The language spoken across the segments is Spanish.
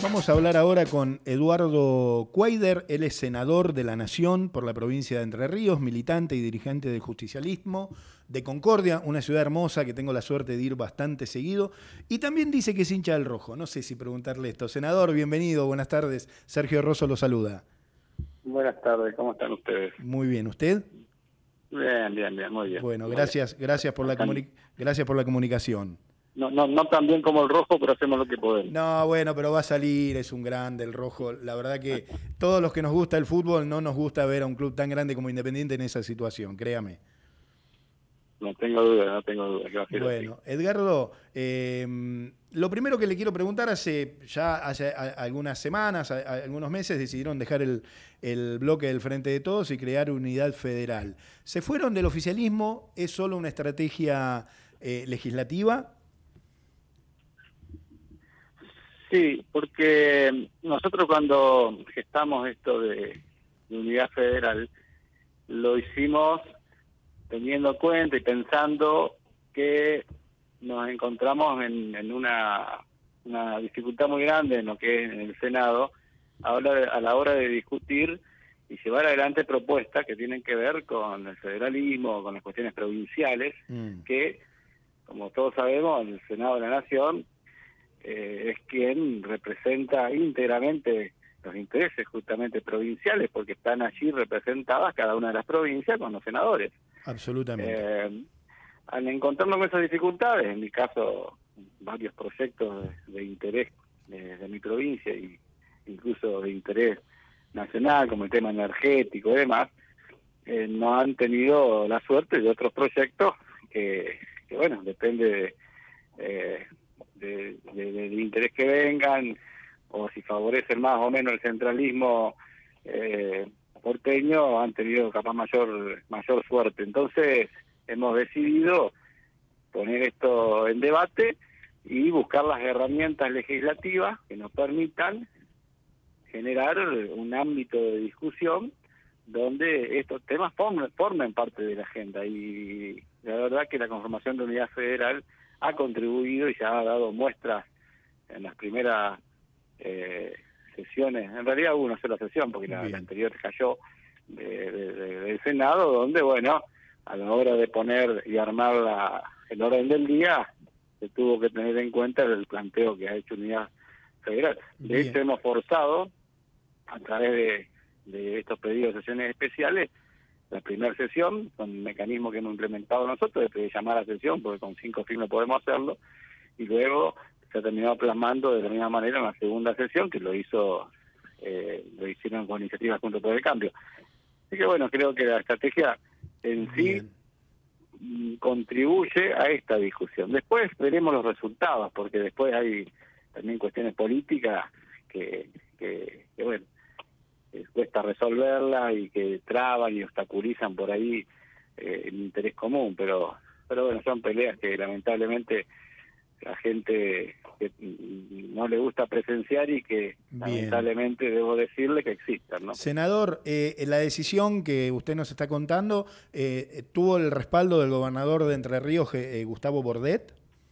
Vamos a hablar ahora con Eduardo Cuader. Él es senador de la Nación por la provincia de Entre Ríos, militante y dirigente del justicialismo de Concordia, una ciudad hermosa que tengo la suerte de ir bastante seguido. Y también dice que es hincha del Rojo. No sé si preguntarle esto. Senador, bienvenido, buenas tardes. Sergio Rosso lo saluda. Buenas tardes, ¿cómo están ustedes? Muy bien, ¿usted? Bien, muy bien. Bueno, Muy gracias por la gracias por la comunicación. No tan bien como el Rojo, pero hacemos lo que podemos. No, bueno, pero va a salir, es un grande el Rojo. La verdad que todos los que nos gusta el fútbol no nos gusta ver a un club tan grande como Independiente en esa situación, créame. No tengo duda que va a ser así. Bueno, Edgardo, lo primero que le quiero preguntar, hace algunas semanas, algunos meses, decidieron dejar el bloque del Frente de Todos y crear Unidad Federal. ¿Se fueron del oficialismo? ¿Es solo una estrategia legislativa? Sí, porque nosotros cuando gestamos esto de Unidad Federal, lo hicimos teniendo en cuenta y pensando que nos encontramos en una dificultad muy grande en lo que es en el Senado a la hora de discutir y llevar adelante propuestas que tienen que ver con el federalismo, con las cuestiones provinciales, que, como todos sabemos, el Senado de la Nación es quien representa íntegramente los intereses justamente provinciales, porque están allí representadas cada una de las provincias con los senadores. Absolutamente. Al encontrarnos con esas dificultades, en mi caso, varios proyectos de interés de mi provincia y incluso de interés nacional, como el tema energético y demás, no han tenido la suerte de otros proyectos que bueno, depende del interés que vengan, o si favorecen más o menos el centralismo porteño, han tenido capaz mayor suerte. Entonces hemos decidido poner esto en debate y buscar las herramientas legislativas que nos permitan generar un ámbito de discusión donde estos temas formen parte de la agenda. Y la verdad que la conformación de Unidad Federal ha contribuido y se ha dado muestras en las primeras sesiones. En realidad hubo una sola sesión, porque la anterior cayó del Senado, donde, bueno, a la hora de poner y armar el orden del día, se tuvo que tener en cuenta el planteo que ha hecho Unidad Federal. De hecho, hemos forzado, a través de estos pedidos de sesiones especiales, la primera sesión, con un mecanismo que hemos implementado nosotros, de llamar a sesión, porque con 5 firmas podemos hacerlo, y luego se ha terminado plasmando de la misma manera en la segunda sesión, que lo hicieron con iniciativas Juntos por el Cambio. Así que bueno, creo que la estrategia en sí contribuye a esta discusión. Después veremos los resultados, porque después hay también cuestiones políticas que bueno, cuesta resolverlas y que traban y obstaculizan por ahí el interés común, pero bueno, son peleas que lamentablemente la gente que no le gusta presenciar y que lamentablemente debo decirle que existan, ¿no? Senador, la decisión que usted nos está contando, ¿tuvo el respaldo del gobernador de Entre Ríos, Gustavo Bordet?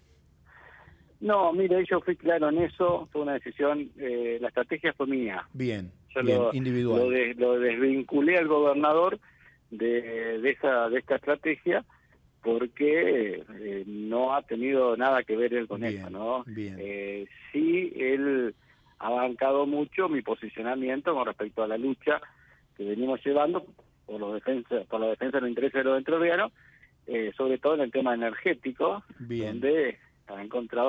No, mire, yo fui claro en eso, fue una decisión, la estrategia fue mía. Yo individual. Lo desvinculé al gobernador de esta estrategia, porque no ha tenido nada que ver él con eso, ¿no? Sí, él ha bancado mucho mi posicionamiento con respecto a la lucha que venimos llevando por la defensa de los intereses de los entrerrianos, sobre todo en el tema energético, donde he encontrado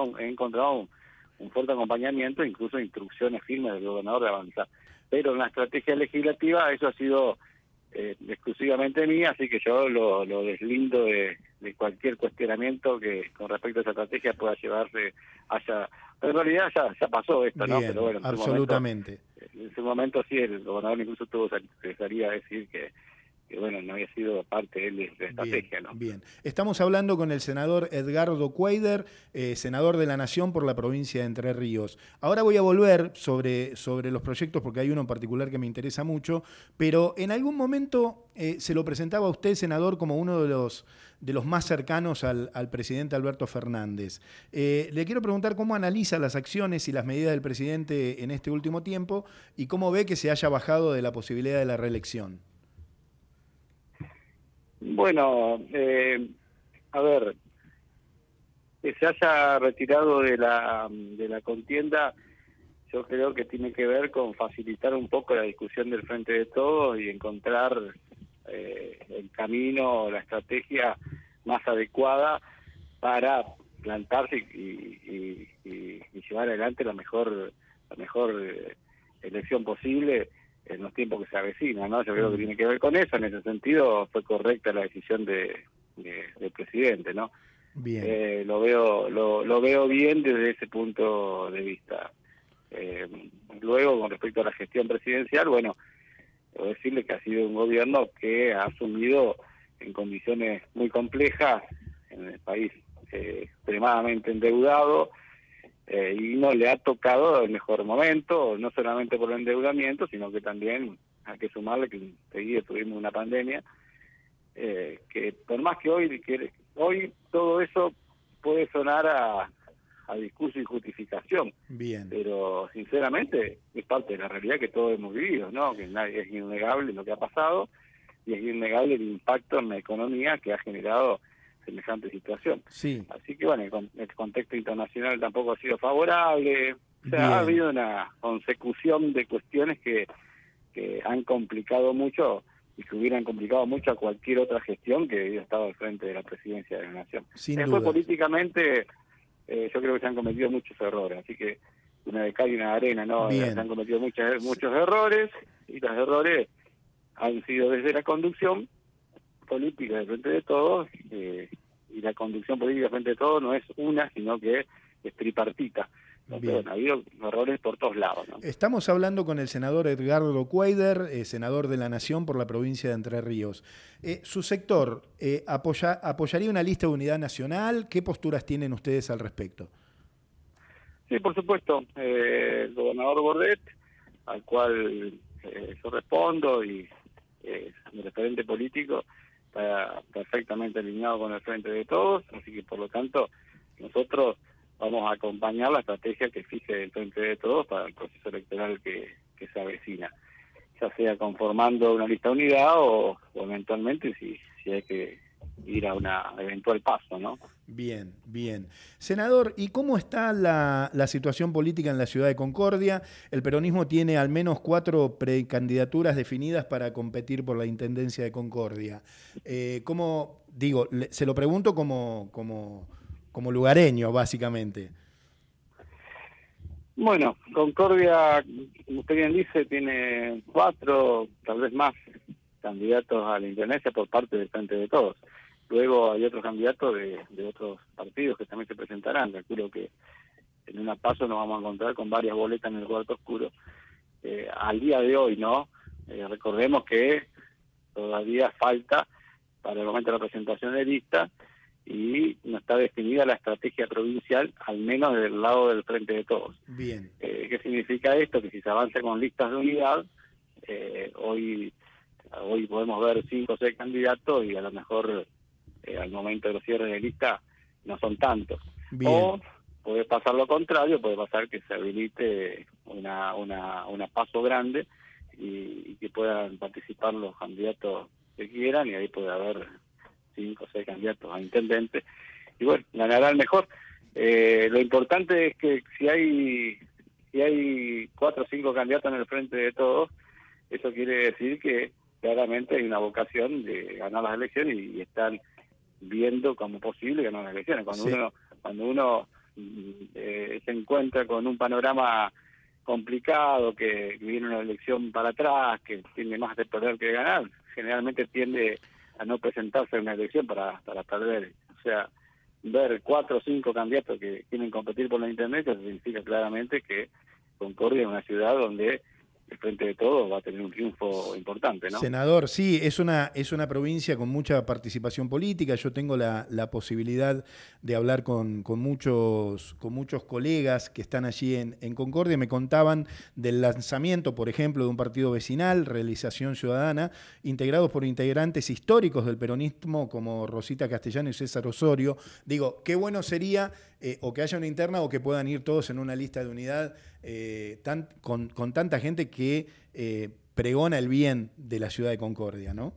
un fuerte acompañamiento, incluso instrucciones firmes del gobernador de avanzar. Pero en la estrategia legislativa eso ha sido exclusivamente mía, así que yo lo deslindo de cualquier cuestionamiento que con respecto a esa estrategia pueda llevarse hacia... Pero en realidad ya pasó esto, ¿no? Pero bueno, absolutamente. En su momento sí, el gobernador incluso tuvo que salir a decir que bueno, no había sido parte de la estrategia, bien, ¿no? Bien, estamos hablando con el senador Edgardo Cuéllar, senador de la Nación por la provincia de Entre Ríos. Ahora voy a volver sobre los proyectos porque hay uno en particular que me interesa mucho, pero en algún momento se lo presentaba a usted, senador, como uno de los más cercanos al presidente Alberto Fernández. Le quiero preguntar cómo analiza las acciones y las medidas del presidente en este último tiempo y cómo ve que se haya bajado de la posibilidad de la reelección. Bueno, a ver, que se haya retirado de la contienda, yo creo que tiene que ver con facilitar un poco la discusión del Frente de Todos y encontrar el camino, la estrategia más adecuada para plantarse y llevar adelante la mejor elección posible en los tiempos que se avecinan, ¿no? Yo creo que tiene que ver con eso. En ese sentido fue correcta la decisión del presidente, ¿no? Bien. Lo veo bien desde ese punto de vista. Luego, con respecto a la gestión presidencial, bueno, debo decirle que ha sido un gobierno que ha asumido en condiciones muy complejas, en el país extremadamente endeudado, y no le ha tocado el mejor momento, no solamente por el endeudamiento, sino que también hay que sumarle que enseguida tuvimos una pandemia, que por más que hoy todo eso puede sonar a discurso y justificación, Bien. pero sinceramente es parte de la realidad que todos hemos vivido, ¿no? Que es innegable lo que ha pasado y es innegable el impacto en la economía que ha generado semejante situación. Sí. Así que bueno, el contexto internacional tampoco ha sido favorable. O sea, Bien. ha habido una consecución de cuestiones que han complicado mucho y que hubieran complicado mucho a cualquier otra gestión que hubiera estado al frente de la presidencia de la Nación. Sin Después, duda. políticamente, yo creo que se han cometido muchos errores, así que una de cal y una de arena, ¿no? Bien. Se han cometido muchos errores, y los errores han sido desde la conducción política de Frente de Todos, y la conducción política de Frente de Todos no es una, sino que es tripartita. Entonces, bueno, ha habido errores por todos lados, ¿no? Estamos hablando con el senador Edgardo Cuéllar, senador de la Nación por la provincia de Entre Ríos. ¿Su sector apoyaría una lista de unidad nacional? ¿Qué posturas tienen ustedes al respecto? Sí, por supuesto. El gobernador Bordet, al cual yo respondo, y mi referente político, está perfectamente alineado con el Frente de Todos, así que por lo tanto nosotros vamos a acompañar la estrategia que fije el Frente de Todos para el proceso electoral que se avecina, ya sea conformando una lista unidad o eventualmente si hay que ir a una eventual paso, ¿no? Bien, bien. Senador, ¿y cómo está la situación política en la ciudad de Concordia? El peronismo tiene al menos 4 precandidaturas definidas para competir por la Intendencia de Concordia. ¿Cómo, digo, se lo pregunto como lugareño, básicamente? Bueno, Concordia, como usted bien dice, tiene 4, tal vez más, candidatos a la Intendencia por parte del Frente de Todos. Luego hay otros candidatos de otros partidos que también se presentarán. Calculo que en una paso nos vamos a encontrar con varias boletas en el cuarto oscuro. Al día de hoy, ¿no? Recordemos que todavía falta para el momento de la presentación de lista y no está definida la estrategia provincial, al menos del lado del Frente de Todos. Bien. ¿Qué significa esto? Que si se avanza con listas de unidad, hoy podemos ver 5 o 6 candidatos y a lo mejor al momento de los cierres de lista no son tantos. Bien. O puede pasar lo contrario, puede pasar que se habilite una paso grande y que puedan participar los candidatos que quieran, y ahí puede haber 5 o 6 candidatos a intendente, y bueno, ganará el mejor. Lo importante es que si hay 4 o 5 candidatos en el Frente de Todos, eso quiere decir que claramente hay una vocación de ganar las elecciones y están viendo como posible ganar las elecciones. Cuando uno se encuentra con un panorama complicado, que viene una elección para atrás, que tiene más de perder que de ganar, generalmente tiende a no presentarse en una elección para perder. O sea, ver 4 o 5 candidatos que quieren competir por la intendencia significa claramente que Concordia es una ciudad donde el Frente de Todos va a tener un triunfo importante, ¿no? Senador, sí, es una provincia con mucha participación política. Yo tengo la posibilidad de hablar con muchos colegas que están allí en Concordia. Me contaban del lanzamiento, por ejemplo, de un partido vecinal, Realización Ciudadana, integrados por integrantes históricos del peronismo como Rosita Castellano y César Osorio. Digo, qué bueno sería o que haya una interna o que puedan ir todos en una lista de unidad con tanta gente que pregona el bien de la ciudad de Concordia, ¿no?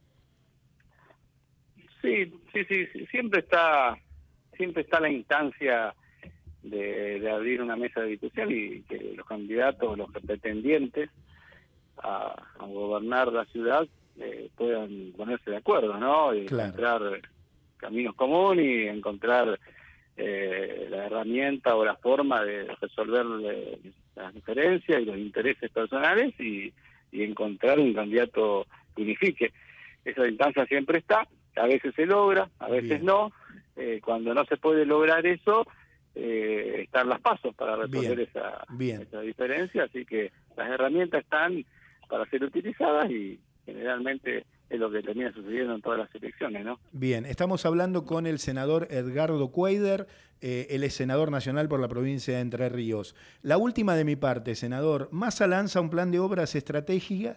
Sí, siempre está la instancia de abrir una mesa de discusión y que los candidatos, los pretendientes a gobernar la ciudad puedan ponerse de acuerdo, ¿no? Y claro. Encontrar caminos comunes y encontrar la herramienta o la forma de resolver las diferencias y los intereses personales y encontrar un candidato que unifique. Esa instancia siempre está, a veces se logra, a veces Bien. no. Cuando no se puede lograr eso, están las pasos para resolver esa diferencia, así que las herramientas están para ser utilizadas y generalmente es lo que termina sucediendo en todas las elecciones, ¿no? Bien, estamos hablando con el senador Edgardo Cuéllar, él es senador nacional por la provincia de Entre Ríos. La última de mi parte, senador. Massa lanza un plan de obras estratégicas,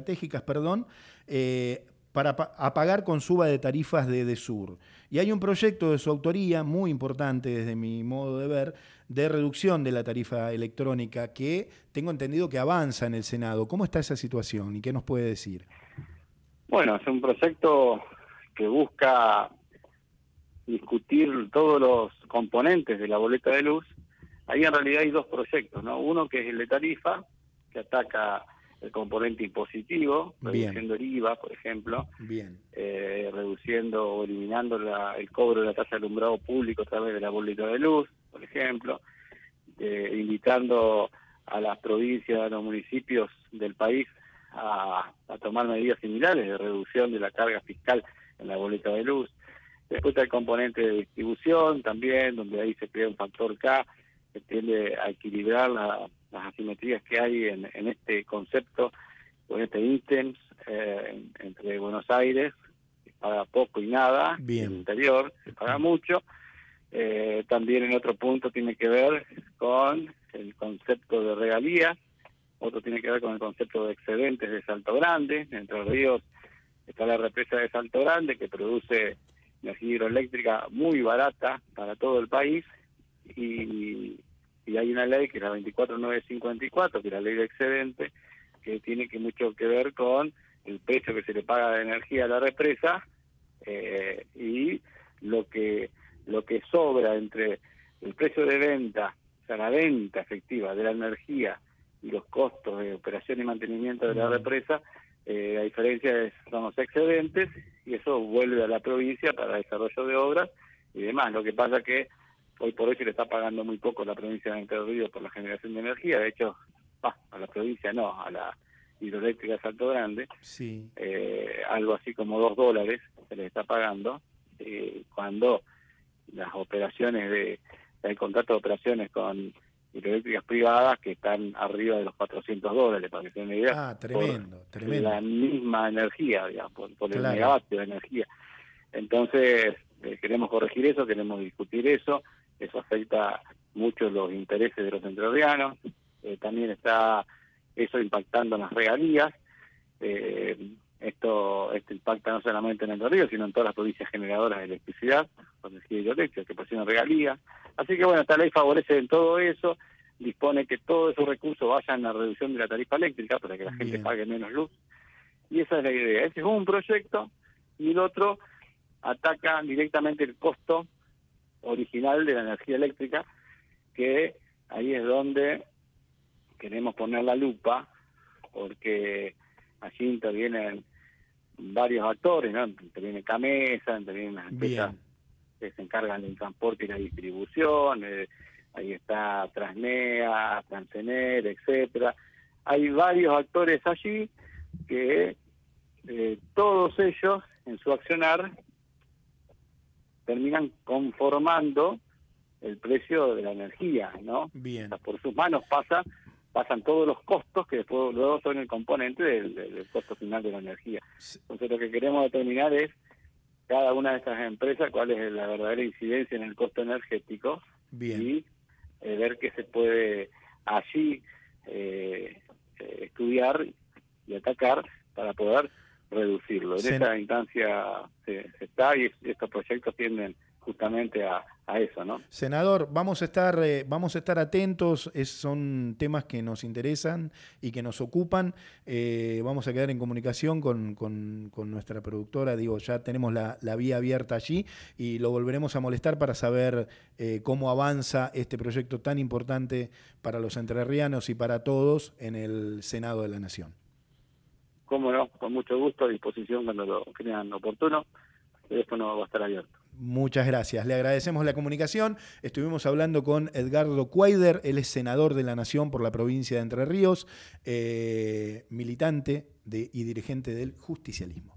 para apagar con suba de tarifas de EDESUR. Y hay un proyecto de su autoría, muy importante desde mi modo de ver, de reducción de la tarifa electrónica, que tengo entendido que avanza en el Senado. ¿Cómo está esa situación y qué nos puede decir? Bueno, es un proyecto que busca discutir todos los componentes de la boleta de luz. Ahí en realidad hay dos proyectos, ¿no? Uno que es el de tarifa, que ataca el componente impositivo, reduciendo el IVA, por ejemplo, reduciendo o eliminando el cobro de la tasa de alumbrado público a través de la boleta de luz, por ejemplo, invitando a las provincias, a los municipios del país a tomar medidas similares de reducción de la carga fiscal en la boleta de luz. Después está el componente de distribución también, donde ahí se crea un factor K que tiende a equilibrar las asimetrías que hay en este concepto, o en este ítem entre Buenos Aires, que paga poco y nada, y el interior, se paga mucho. También en otro punto tiene que ver con el concepto de regalías, otro tiene que ver con el concepto de excedentes de Salto Grande. En Entre Ríos está la represa de Salto Grande, que produce energía hidroeléctrica muy barata para todo el país, y hay una ley que es la 24954, que es la ley de excedente, que tiene mucho que ver con el precio que se le paga de energía a la represa y lo que sobra entre el precio de venta, o sea, la venta efectiva de la energía y los costos de operación y mantenimiento de la represa. La diferencia son los excedentes, y eso vuelve a la provincia para desarrollo de obras y demás. Lo que pasa que hoy por hoy se le está pagando muy poco a la provincia de Entre Ríos por la generación de energía. De hecho, a la provincia no, a la hidroeléctrica Salto Grande, algo así como $2 se les está pagando, cuando las operaciones hay contratos de operaciones con hidroeléctricas privadas que están arriba de los $400, para que se den una idea. Tremendo. La misma energía, digamos, por el megavatio de energía. Entonces, queremos corregir eso, queremos discutir eso. Eso afecta mucho los intereses de los entrerrianos. También está eso impactando en las regalías. Esto impacta no solamente en Entre Ríos, sino en todas las provincias generadoras de electricidad, con energía hidroeléctrica, que presionan regalías. Así que bueno, esta ley favorece en todo eso, dispone que todos esos recursos vayan a la reducción de la tarifa eléctrica para que la gente pague menos luz. Y esa es la idea. Ese es un proyecto, y el otro ataca directamente el costo original de la energía eléctrica, que ahí es donde queremos poner la lupa, porque allí intervienen varios actores, ¿no? Interviene Camesa, intervienen las empresas que se encargan del transporte y la distribución, ahí está Transnea, Transener, etcétera. Hay varios actores allí que todos ellos en su accionar terminan conformando el precio de la energía, ¿no? O sea, por sus manos pasa pasan todos los costos que después luego son el componente del costo final de la energía. Entonces lo que queremos determinar es cada una de estas empresas cuál es la verdadera incidencia en el costo energético. Bien. Y ver qué se puede allí estudiar y atacar para poder reducirlo. En esa instancia se está, y estos proyectos tienden justamente a eso, ¿no? Senador, vamos a estar atentos, son temas que nos interesan y que nos ocupan. Vamos a quedar en comunicación con nuestra productora, ya tenemos la vía abierta allí y lo volveremos a molestar para saber cómo avanza este proyecto tan importante para los entrerrianos y para todos en el Senado de la Nación. Cómo no, con mucho gusto, a disposición cuando lo crean oportuno. El teléfono va a estar abierto. Muchas gracias. Le agradecemos la comunicación. Estuvimos hablando con Edgardo Cuader, él es senador de la Nación por la provincia de Entre Ríos, militante y dirigente del justicialismo.